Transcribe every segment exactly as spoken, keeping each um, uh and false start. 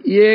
ये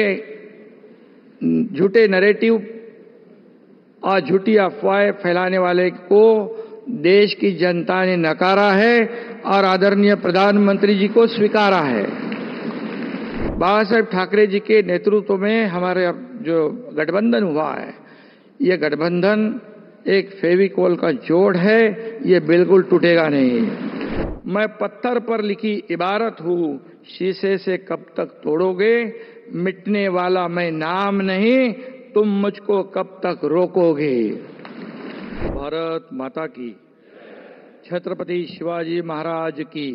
झूठे नैरेटिव और झूठी अफवाहें फैलाने वाले को देश की जनता ने नकारा है और आदरणीय प्रधानमंत्री जी को स्वीकारा है। बाबा साहेब ठाकरे जी के नेतृत्व में हमारे जो गठबंधन हुआ है, ये गठबंधन एक फेविकोल का जोड़ है, ये बिल्कुल टूटेगा नहीं। मैं पत्थर पर लिखी इबारत हूँ, शीशे से कब तक तोड़ोगे, मिटने वाला मैं नाम नहीं, तुम मुझको कब तक रोकोगे। भारत माता की, छत्रपति शिवाजी महाराज की।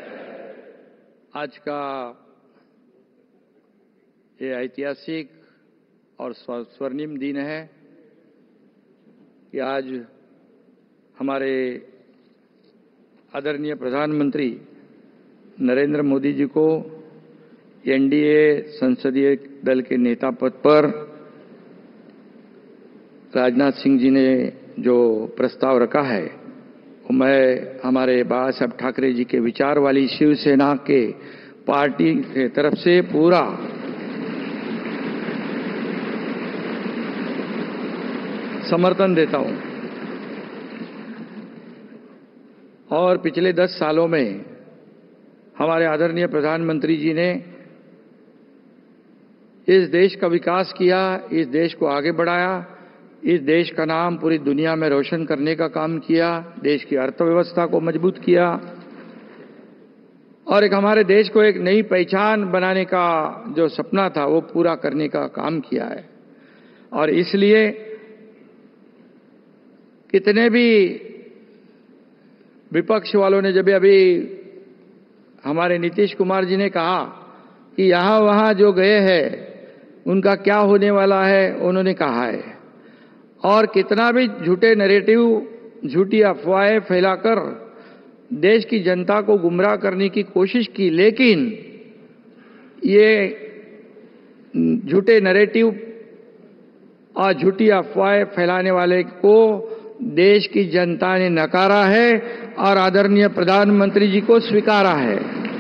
आज का ये ऐतिहासिक और स्वर्णिम दिन है कि आज हमारे आदरणीय प्रधानमंत्री नरेंद्र मोदी जी को एनडीए संसदीय दल के नेता पद पर राजनाथ सिंह जी ने जो प्रस्ताव रखा है, वो मैं हमारे बाबा साहब ठाकरे जी के विचार वाली शिवसेना के पार्टी के तरफ से पूरा समर्थन देता हूं। और पिछले दस सालों में हमारे आदरणीय प्रधानमंत्री जी ने इस देश का विकास किया, इस देश को आगे बढ़ाया, इस देश का नाम पूरी दुनिया में रोशन करने का काम किया, देश की अर्थव्यवस्था को मजबूत किया और एक हमारे देश को एक नई पहचान बनाने का जो सपना था वो पूरा करने का काम किया है। और इसलिए कितने भी विपक्ष वालों ने जब अभी हमारे नीतीश कुमार जी ने कहा कि यहां वहां जो गए हैं उनका क्या होने वाला है, उन्होंने कहा है। और कितना भी झूठे नैरेटिव, झूठी अफवाहें फैलाकर देश की जनता को गुमराह करने की कोशिश की, लेकिन ये झूठे नैरेटिव और झूठी अफवाहें फैलाने वाले को देश की जनता ने नकारा है और आदरणीय प्रधानमंत्री जी को स्वीकारा है।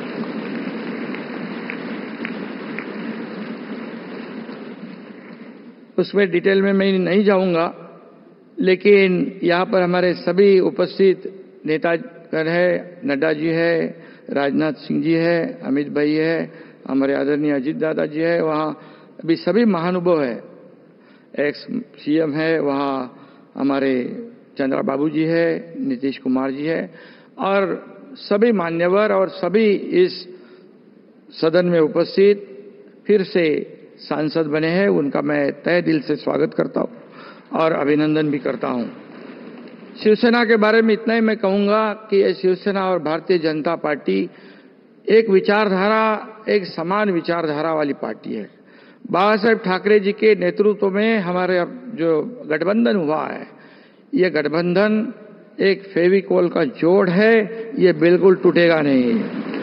उसमें डिटेल में मैं नहीं जाऊंगा, लेकिन यहाँ पर हमारे सभी उपस्थित नेतागण है, नड्डा जी है, राजनाथ सिंह जी है, अमित भाई है, हमारे आदरणीय अजीत दादा जी है, वहाँ अभी सभी महानुभाव है, एक्स सीएम है, वहाँ हमारे चंद्रा बाबू जी है, नीतीश कुमार जी है और सभी मान्यवर और सभी इस सदन में उपस्थित फिर से सांसद बने हैं, उनका मैं तहे दिल से स्वागत करता हूं और अभिनंदन भी करता हूं। शिवसेना के बारे में इतना ही मैं कहूंगा कि ये शिवसेना और भारतीय जनता पार्टी एक विचारधारा, एक समान विचारधारा वाली पार्टी है। बाबा साहेब ठाकरे जी के नेतृत्व में हमारे जो गठबंधन हुआ है, ये गठबंधन एक फेविकोल का जोड़ है, ये बिल्कुल टूटेगा नहीं।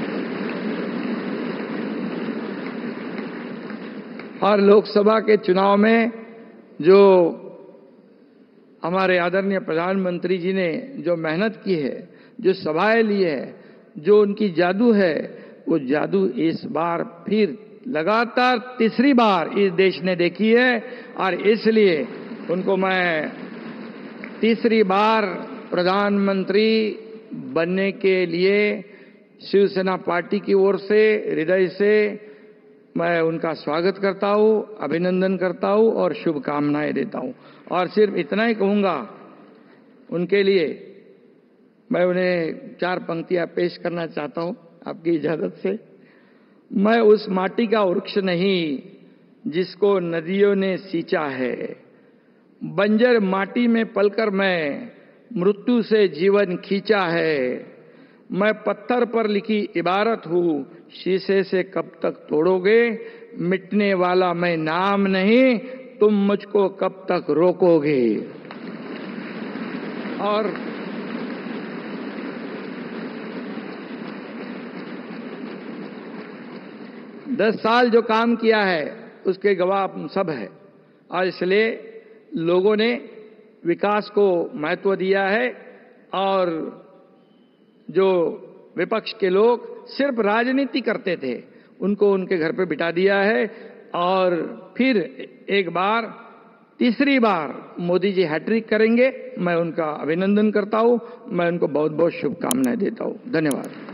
और लोकसभा के चुनाव में जो हमारे आदरणीय प्रधानमंत्री जी ने जो मेहनत की है, जो सभाएं ली है, जो उनकी जादू है, वो जादू इस बार फिर लगातार तीसरी बार इस देश ने देखी है और इसलिए उनको मैं तीसरी बार प्रधानमंत्री बनने के लिए शिवसेना पार्टी की ओर से हृदय से मैं उनका स्वागत करता हूं, अभिनंदन करता हूं और शुभकामनाएं देता हूं। और सिर्फ इतना ही कहूंगा उनके लिए, मैं उन्हें चार पंक्तियां पेश करना चाहता हूं आपकी इजाजत से। मैं उस माटी का वृक्ष नहीं जिसको नदियों ने सींचा है, बंजर माटी में पलकर मैं मृत्यु से जीवन खींचा है। मैं पत्थर पर लिखी इबारत हूँ, शीशे से कब तक तोड़ोगे, मिटने वाला मैं नाम नहीं, तुम मुझको कब तक रोकोगे। और दस साल जो काम किया है उसके गवाह हम सब है और इसलिए लोगों ने विकास को महत्व दिया है और जो विपक्ष के लोग सिर्फ राजनीति करते थे उनको उनके घर पे बिठा दिया है और फिर एक बार तीसरी बार मोदी जी हैट्रिक करेंगे। मैं उनका अभिनंदन करता हूं, मैं उनको बहुत बहुत शुभकामनाएं देता हूं। धन्यवाद।